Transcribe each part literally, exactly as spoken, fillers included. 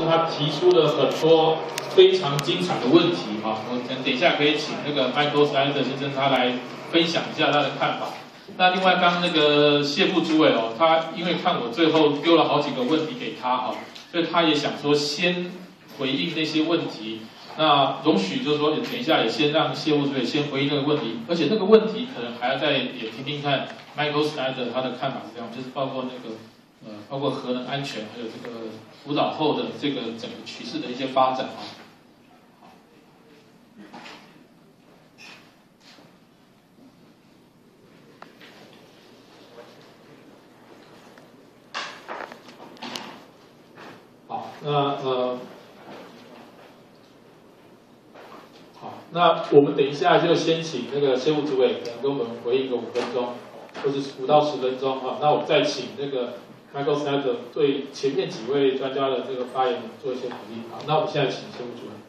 他提出了很多非常精彩的问题哈，我等等一下可以请那个 Michael Snyder 先生他来分享一下他的看法。那另外刚那个谢副主委哦，他因为看我最后丢了好几个问题给他哈，所以他也想说先回应那些问题。那容许就是说，等一下也先让谢副主委先回应那个问题，而且那个问题可能还要再也听听看 Michael Snyder 他的看法是这样，就是包括那个呃，包括核能安全，还有这个福岛后的这个整个趋势的一些发展啊。好，那呃。那我们等一下就先请那个谢副主委可能跟我们回应个五分钟，或者五到十分钟哈。那我再请那个 Michael Snyder 对前面几位专家的这个发言做一些回应。好，那我们现在请谢副主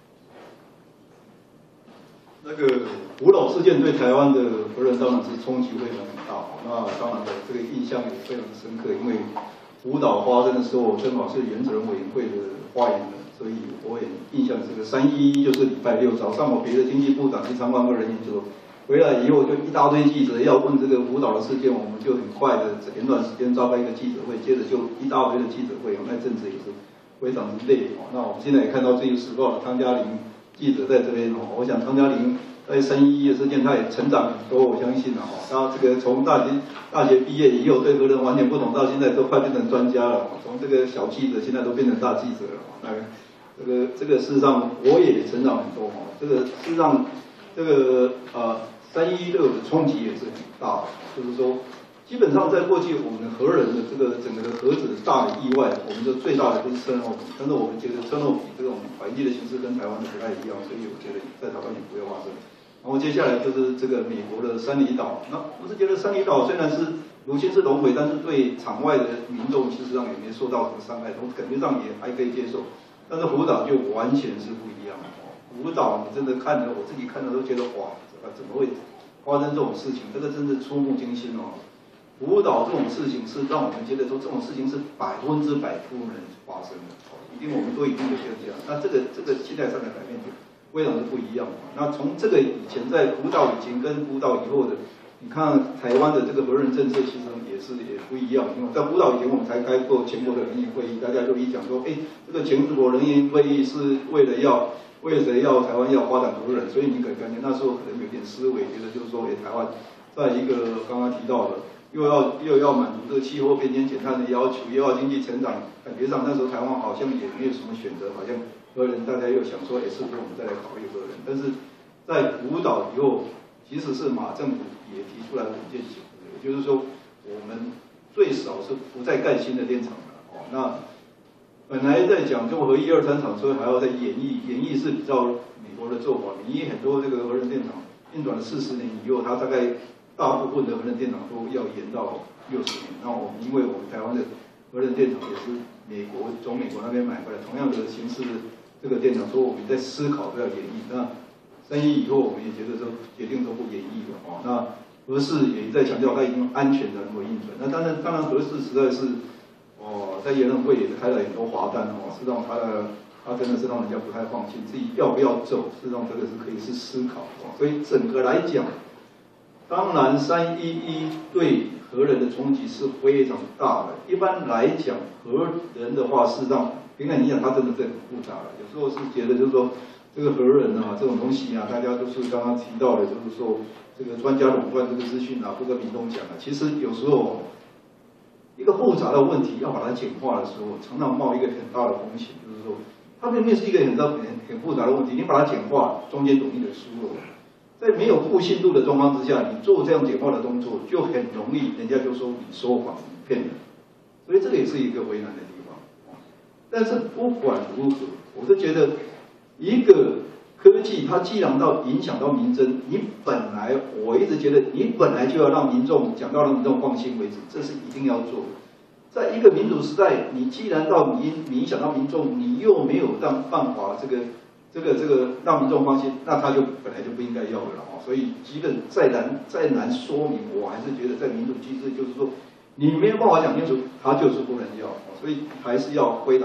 任。那个福岛事件对台湾的核能当然是冲击非常很大，那当然的这个印象也非常深刻，因为福岛发生的时候正好是原子能委员会的发言人。所以我也印象这个三一一就是礼拜六早上，我别的经济部长去参观过人研究，回来以后就一大堆记者要问这个福岛的事件，我们就很快的简短时间召开一个记者会，接着就一大堆的记者会，那阵子也是非常的累哦。那我们现在也看到《自由时报》的汤嘉玲记者在这边哦，我想汤嘉玲在三一一的事件，他也成长很多，我相信啊，他这个从大学大学毕业以后对核能完全不懂，到现在都快变成专家了，从这个小记者现在都变成大记者了，那个。这个这个事实上我也成长很多哈，这个事实上这个呃三一一对我的冲击也是很大的，就是说基本上在过去我们的核能的这个整个的核子的大的意外，我们的最大的就是车诺比，但是我们觉得车诺比这种反应的形式跟台湾的不太一样，所以我觉得在台湾也不会发生。然后接下来就是这个美国的三里岛，那我是觉得三里岛虽然是如今是熔毁，但是对场外的民众事实上也没受到什么伤害，从感觉上也还可以接受。但是福岛就完全是不一样哦，福岛你真的看着，我自己看着都觉得哇，怎么会发生这种事情？这个真是触目惊心哦。福岛这种事情是让我们觉得说这种事情是百分之百不能发生的，哦，一定我们都一定有这样。那这个这个心态上的改变就非常的不一样。那从这个以前在福岛以前跟福岛以后的，你看台湾的这个核能政策其实也是也不一样，因为在福岛以前我们才开过全国的人员会议，大家就一讲说，哎，这个全国人员会议是为了要为了谁要台湾要发展核能，所以你可以感觉那时候可能有点思维，觉得就是说，哎，台湾在一个刚刚提到的，又要又要满足这个气候变迁减碳的要求，又要经济成长，感觉上那时候台湾好像也没有什么选择，好像核能大家又想说，哎，是不是我们再来考虑核能？但是在福岛以后，其实是马政府也提出来稳健型，也就是说，我们最少是不再盖新的电厂了。哦，那本来在讲中核一二三厂，所以还要再演绎，演绎是比较美国的做法。你很多这个核能电厂运转了四十年以后，它大概大部分的核能电厂都要延到六十年。那我们因为我们台湾的核能电厂也是美国从美国那边买回来，同样的形式的这个电厂，所以我们在思考都要演绎。那三一以后，我们也觉得说决定都不演绎了哦。那核四也在强调它已经安全的能够运转。那当然，当然核四实在是哦，在研讨会也是开了很多罚单哦，是让他的他真的是让人家不太放心，自己要不要走，是让这个是可以是思考哦。所以整个来讲，当然三一一对核能的冲击是非常大的。一般来讲，核能的话，事实上平常你讲它真的是很复杂了。有时候是觉得就是说。这个核能啊，这种东西啊，大家都是刚刚提到的，就是说这个专家垄断这个资讯啊，不跟民众讲啊。其实有时候一个复杂的问题要把它简化的时候，常常冒一个很大的风险，就是说它明明是一个很很很复杂的问题，你把它简化，中间容易的疏漏。在没有互信度的状况之下，你做这样简化的动作，就很容易人家就说你说谎、你骗人。所以这个也是一个为难的地方。但是不管如何，我是觉得。一个科技，它既然到影响到民生，你本来我一直觉得你本来就要让民众讲到让民众放心为止，这是一定要做的。在一个民主时代，你既然到影影响到民众，你又没有让办法这个这个这个让民众放心，那他就本来就不应该要的了啊。所以即便再难再难说明，我还是觉得在民主机制，就是说你没有办法讲清楚，他就是不能要，所以还是要非常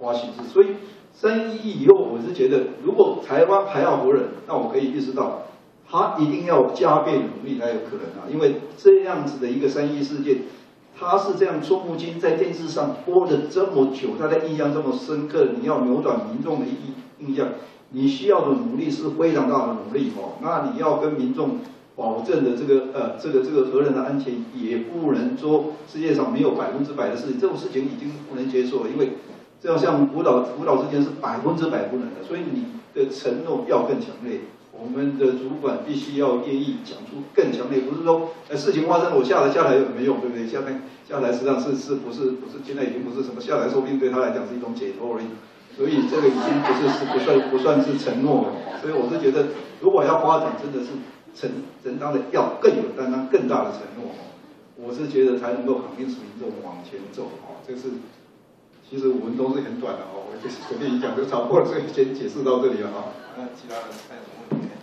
花心思。所以三一一以后，我是觉得，如果台湾还要活人，那我可以意识到，他一定要加倍努力才有可能啊，因为这样子的一个三一事件。他是这样触目惊，在电视上播了这么久，他的印象这么深刻，你要扭转民众的印印象，你需要的努力是非常大的努力哦。那你要跟民众保证的这个呃这个这个核人的安全，也不能说世界上没有百分之百的事情，这种事情已经不能接受了，因为这样像福岛福岛事件是百分之百不能的，所以你的承诺要更强烈。我们的主管必须要愿意讲出更强烈，不是说呃事情发生了我下来下来有什么用，对不对？下来下来实际上是是不是不是现在已经不是什么下来，说不定对他来讲是一种解脱而已。所以这个已经不是是不算不算是承诺了。所以我是觉得，如果要发展，真的是承承担的要更有担当、更大的承诺。我是觉得才能够肯定使民众往前走。哦，这是其实我们都是很短的哦，我就是随便一讲就超过了，所以先解释到这里了啊。那其他人还有什么问题？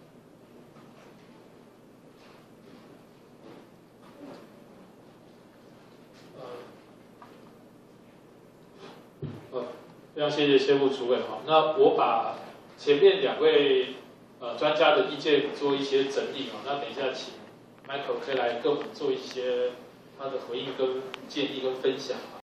呃，非常谢谢谢副主委哈。那我把前面两位呃专家的意见做一些整理啊，那等一下请 Michael 可以来跟我们做一些他的回应跟建议跟分享啊。